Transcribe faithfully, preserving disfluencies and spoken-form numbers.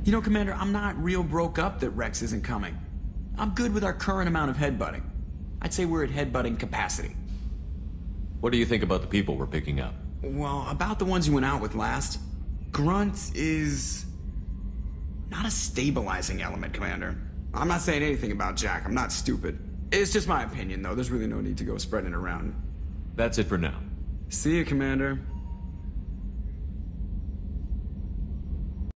You know, Commander, I'm not real broke up that Rex isn't coming. I'm good with our current amount of headbutting. I'd say we're at headbutting capacity. What do you think about the people we're picking up? Well, about the ones you went out with last, Grunt is not a stabilizing element, Commander. I'm not saying anything about Jack. I'm not stupid. It's just my opinion, though. There's really no need to go spreading it around. That's it for now. See you, Commander.